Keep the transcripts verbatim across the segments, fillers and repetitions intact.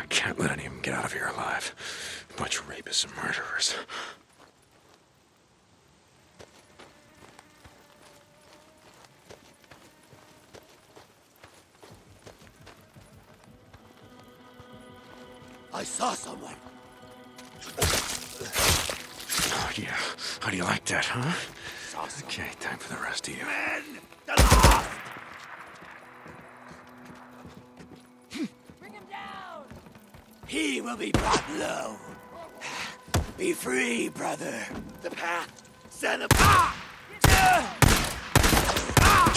can't let any of them get out of here alive. A bunch of rapists and murderers. I saw someone. Oh, yeah. How do you like that, huh? Okay, time for the rest of you. Men! The lost! Bring him down! He will be brought low. Be free, brother. The path. Son of... Ah! Ah!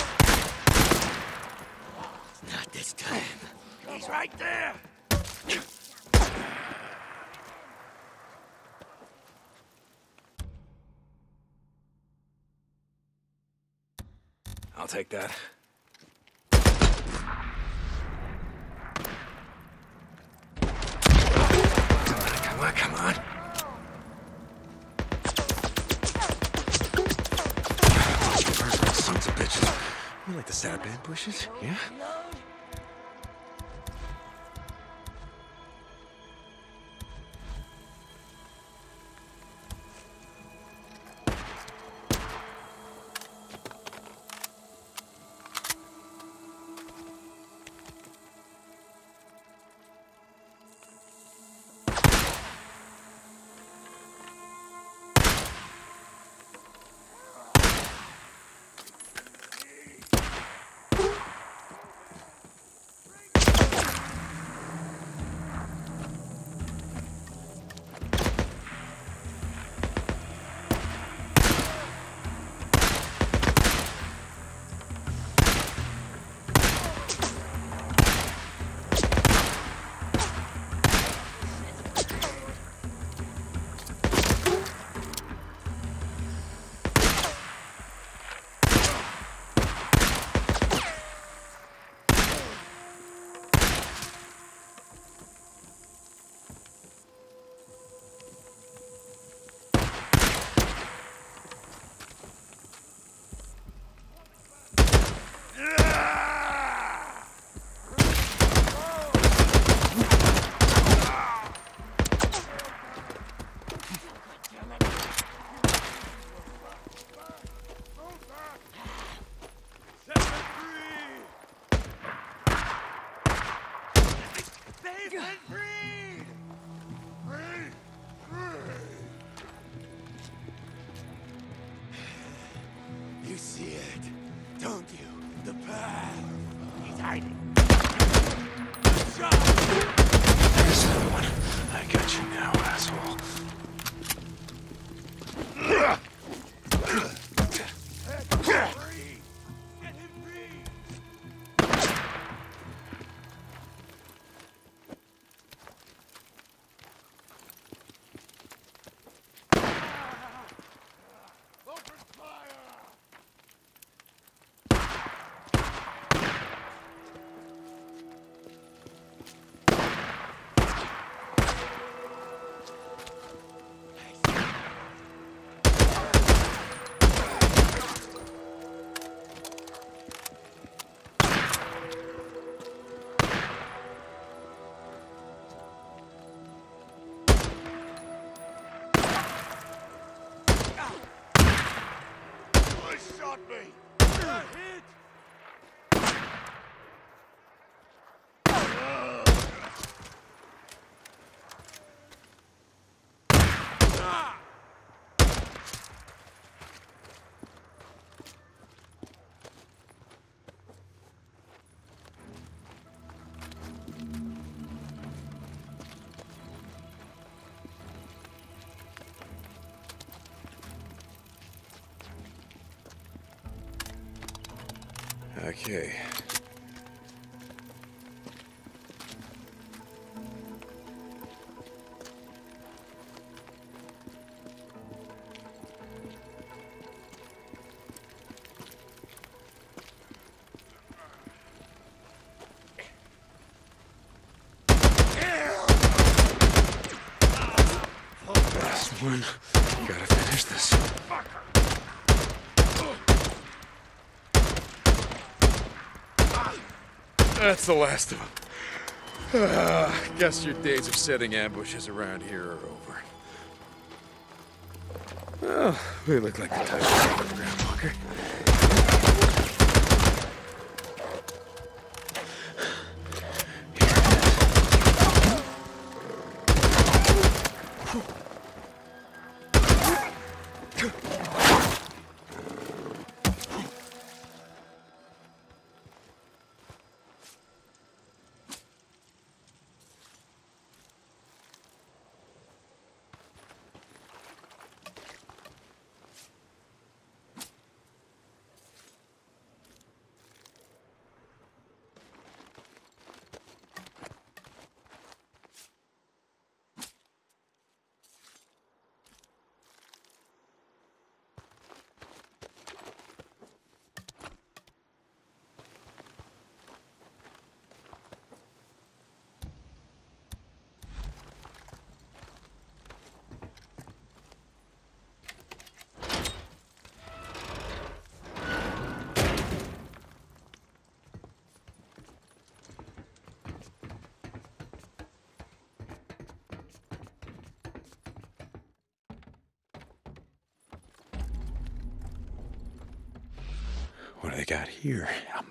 Not this time. He's right there. I'll take that. Come on, come on. Murderous sons of bitches. You like to set up ambushes, yeah? You see it, don't you? The path. He's hiding. Shot! There's another one. I got you now, asshole. Shot me! Hit! Okay. Last one. Gotta finish this. That's the last of them. Uh, guess your days of setting ambushes around here are over. Well, we look like the type of underground bunker. What do they got here? A